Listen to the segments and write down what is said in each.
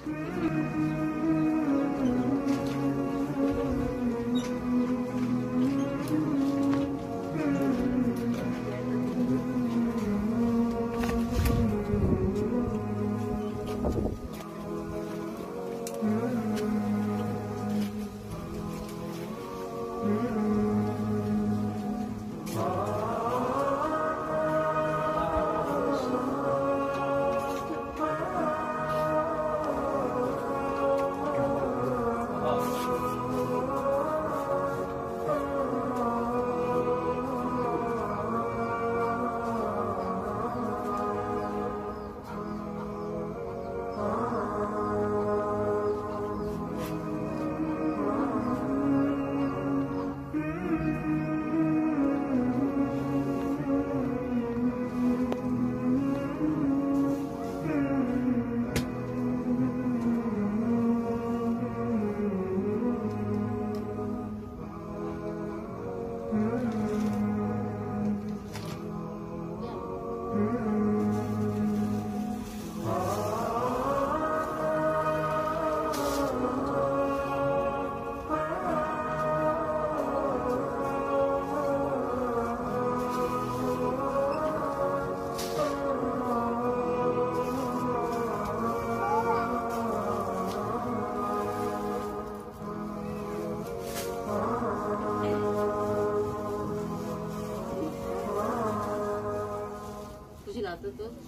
tuh.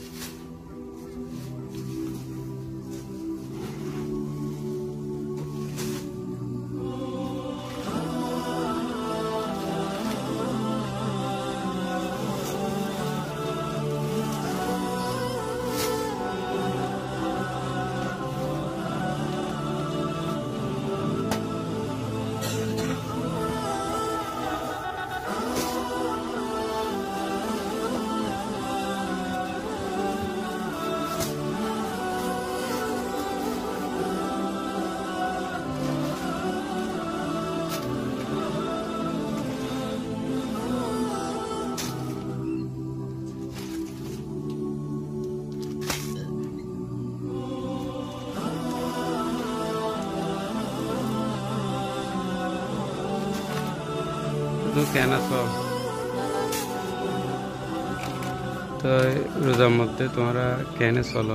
तो कहना तो रोजा मध्य तुम्हारा कहने सोलो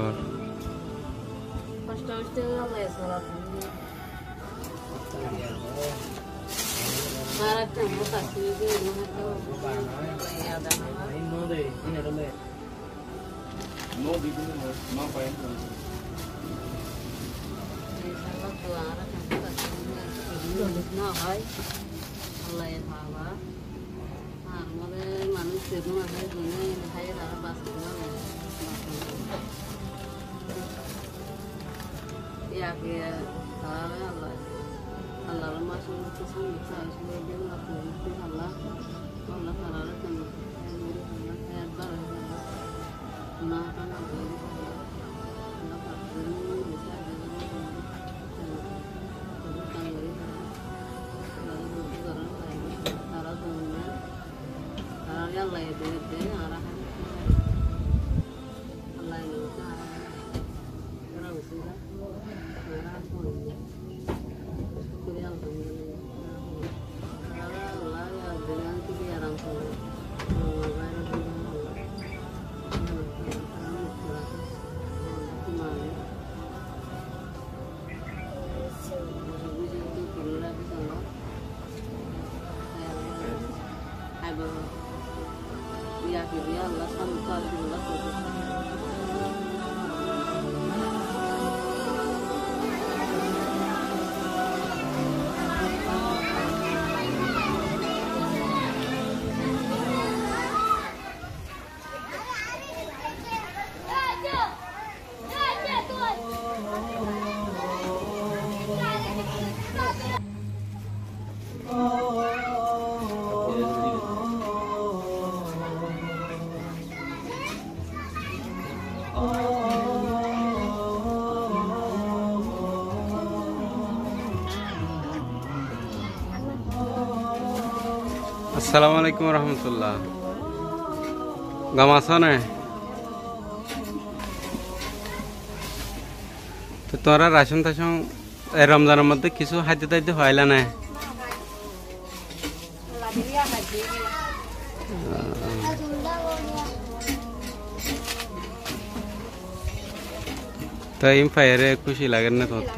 Allah ya taala, manusia itu ada gini, saya dalam bahasa ya dia Allah, Allah masuk ke sana, saya sudah dia melakukan Allah, Allah taala kan saya berdoa, nah kan Allah Allah ya deh arahan Allah itu orang sudah arah punya kuliah punya Allah ya dengan kita orang tua ya dia Allah sampai Allah Assalamualaikum warahmatullah. Nggak masak nih. তো তোরা রাশন টাশন রমজানের মধ্যে কিছু খাদ্য টাদ্য হইলা না? তো ইম ফায়ারে খুশি লাগে না তোর?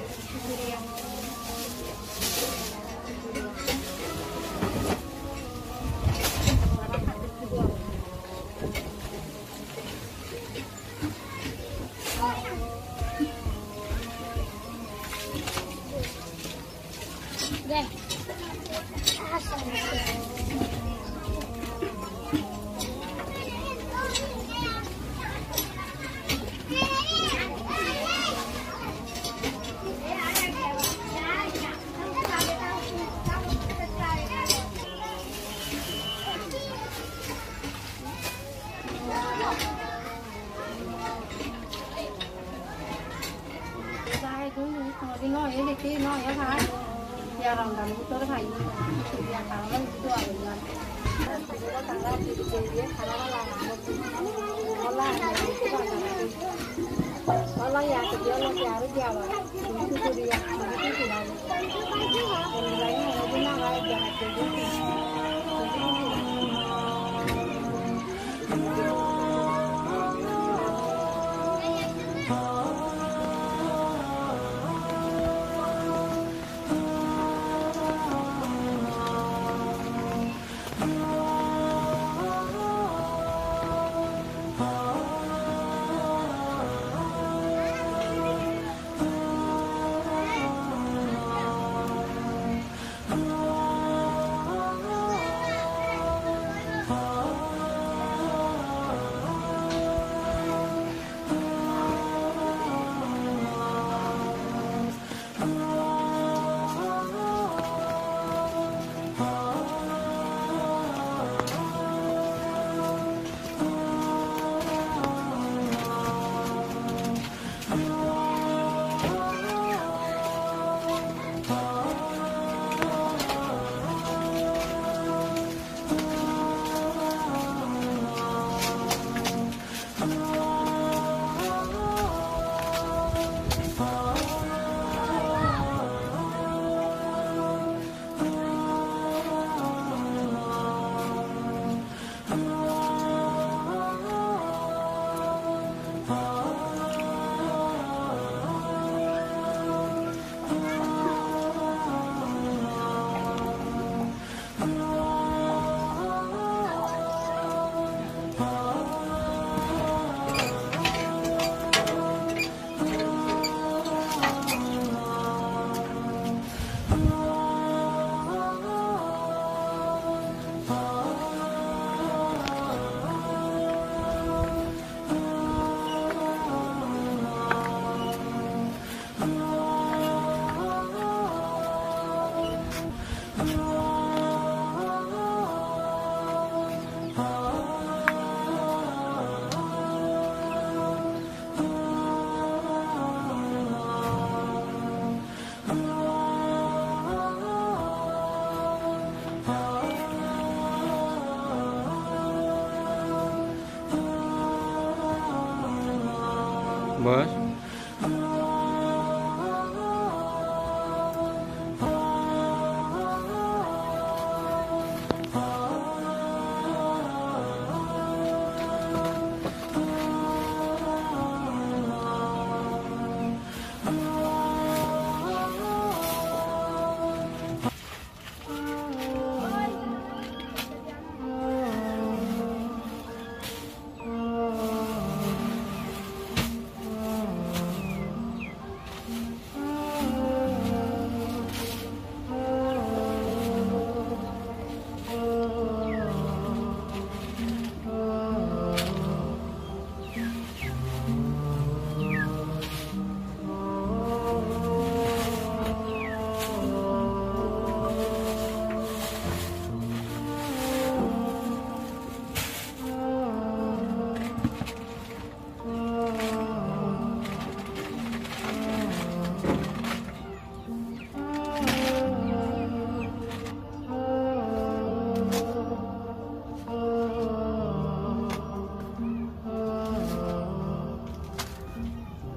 বস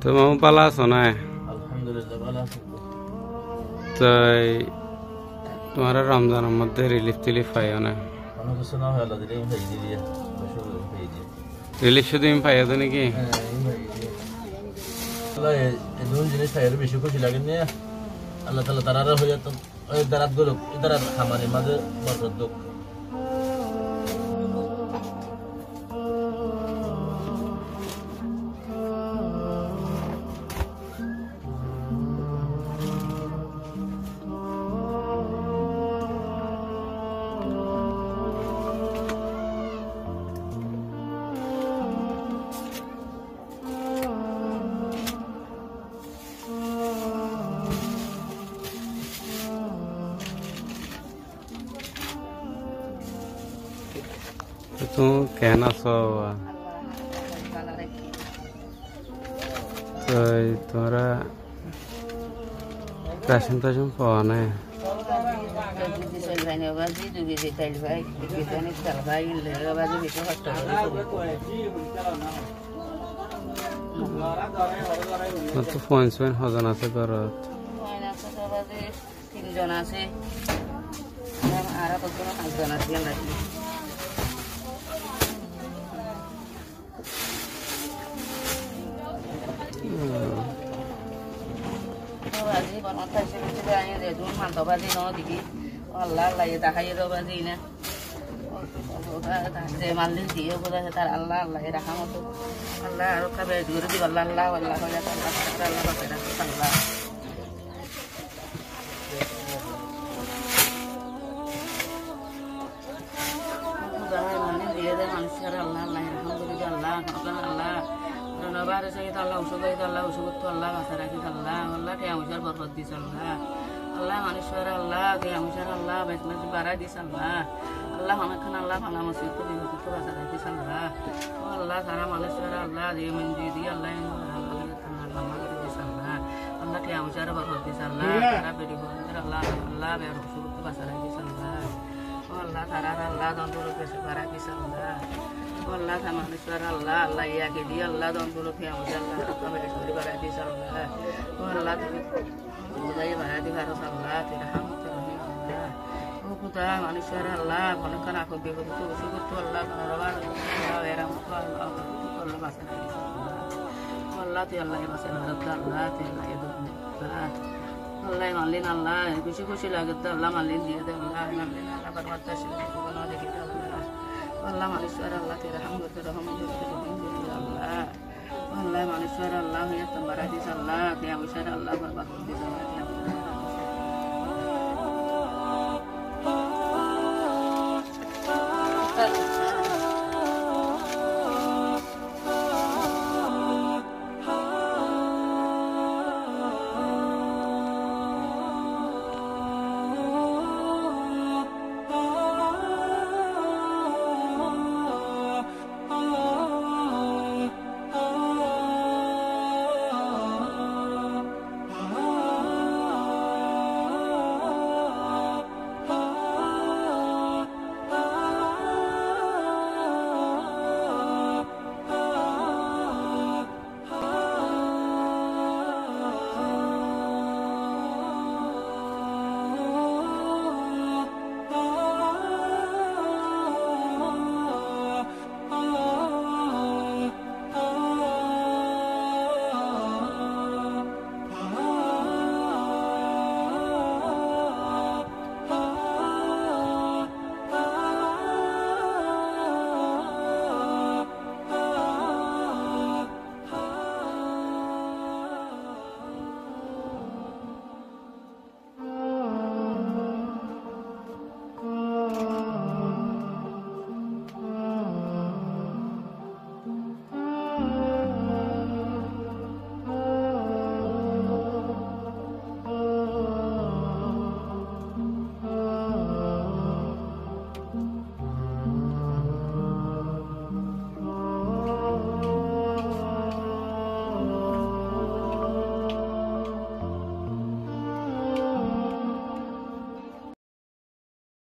তো মামু পালা আছো না? আলহামদুলিল্লাহ ভালো আছি। তো তোমার রমজানের মধ্যে রিলিফ টিলিফ পাইও না? অনেক কিছু না হয় আল্লাহ দিলে ভাই দিয়ে ভাই দিয়ে রিলিফ শুধু পাইও তো নাকি? আল্লাহ এই দুই জিনিস খাইলে বেশি খুশি লাগে না। আল্লাহ তাআলা তারা হয়ে যেত ওই দারাত গুলো ইদারা খামারের মাঝে বরকত দুঃখ তো কেন আছো? তো তোমরা রাশন টাশন পাওয়া নাই? তো ফোন সোন হজন আছে ঘরত? তিনজন আছে আর কতজন 5জন আছে নাকি? বাজি বানাতে এসে যায় রে দুন মান তো বাজি ন দিকি আল্লাহ আল্লাহ এটা খাইয়ে দাও বাজি না ওটা যে মালিক দিয়ে বলে তার আল্লাহ আল্লাহ রাহমত আল্লাহ আর কবে দূর দি আল্লাহ আল্লাহ আল্লাহ হয়ে যায় আল্লাহ আল্লাহ বাতে আল্লাহ খুদায় মালিক দিয়ে দে মানুষের আল্লাহ আল্লাহ আলহামদুলিল্লাহ আল্লাহ আল্লাহ নবার সহিত আল্লাহ ওষুধ আল্লাহ ওষুধ তো আল্লাহ মাথা রাখি আল্লাহ আল্লাহ কে আমার বরকত দিস আল্লাহ আল্লাহ মানুষের আল্লাহ কে আমার আল্লাহ বেতন বাড়াই দিস আল্লাহ আল্লাহ অনেকক্ষণ আল্লাহ ভালো মসজিদ তো বিপদ তো মাথা রাখিস আল্লাহ আল্লাহ সারা মানুষের আল্লাহ দিয়ে মঞ্জুর দিয়ে আল্লাহ আল্লাহ কে আমার বরকত দিস আল্লাহ সারা বেরি আল্লাহ আল্লাহ বের ওষুধ তো মাথা রাখিস আল্লাহ আল্লাহ সারা আল্লাহ দন্তর পেশে বাড়াই দিস আল্লাহ আল্লাহ মানুষের আল্লাহ আল্লাহ ইয়াকে দিয়ে আল্লাহ দন্তর ফে আমার আল্লাহ বেরি বাড়াই দিস আল্লাহ আল্লাহ তুমি বুঝাই বাড়াই দিস আল্লাহ তেরা হামতে রহিম আল্লাহ ও খুদা মানুষের আল্লাহ অনেকক্ষণ আকব বিপদ তো ওষুধ তো আল্লাহ রবার আল্লাহ এরাম তো আল্লাহ আল্লাহ বাসা রাখিস আল্লাহ তুই আল্লাহ বাসা রাখত আল্লাহ তুই আল্লাহ আল্লাহ মানলেন আল্লাহ খুশি খুশি লাগে তো আল্লাহ মানলেন দিয়ে দে আল্লাহ মানলেন আল্লাহ বরকত আসে জীবন দেখি আল্লাহ আল্লাহ মানুষের আল্লাহ তেরা হামতে রহম আল্লাহ আল্লাহ মানুষের আল্লাহ হইয়া তোমার দিস আল্লাহ কে মানুষের আল্লাহ বরকত দিস আল্লাহ